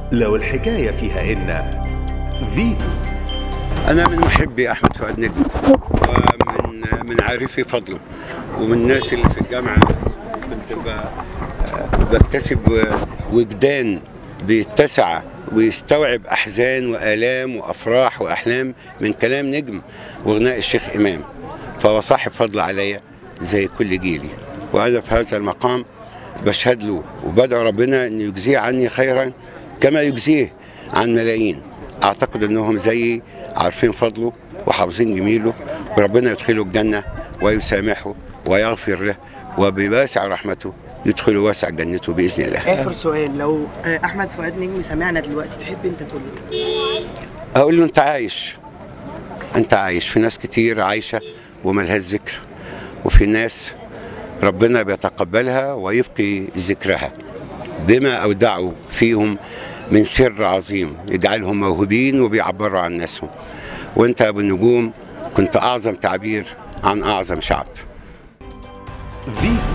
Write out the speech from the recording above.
لو الحكاية فيها إن فيتو. أنا من محبي أحمد فؤاد نجم، ومن عارفي فضله، ومن الناس اللي في الجامعة كنت بكتسب وجدان بيتسع ويستوعب أحزان وآلام وأفراح وأحلام من كلام نجم وغناء الشيخ إمام. فهو صاحب فضل عليا زي كل جيلي، وأنا في هذا المقام بشهد له وبدعو ربنا أن يجزيه عني خيرا كما يجزيه عن ملايين. أعتقد أنهم زيي عارفين فضله وحافظين جميله، وربنا يدخله الجنة ويسامحه ويغفر له، وبواسع رحمته يدخله واسع جنته بإذن الله. آخر سؤال، لو أحمد فؤاد نجم سمعنا دلوقتي تحب أنت تقول له إيه؟ أقول له أنت عايش، أنت عايش. في ناس كتير عايشة وملهاش ذكر، وفي ناس ربنا بيتقبلها ويبقي ذكرها بما أودعوا فيهم من سر عظيم يجعلهم موهوبين وبيعبروا عن ناسهم. وانت يا ابو النجوم كنت اعظم تعبير عن اعظم شعب. فيتو.